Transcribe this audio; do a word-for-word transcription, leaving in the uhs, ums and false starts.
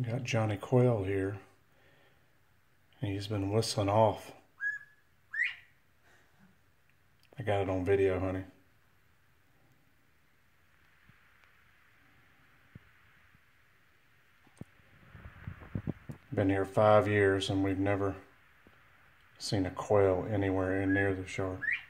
Got Johnny Quail here. He's been whistling off. I got it on video, honey. Been here five years and we've never seen a quail anywhere in near the shark.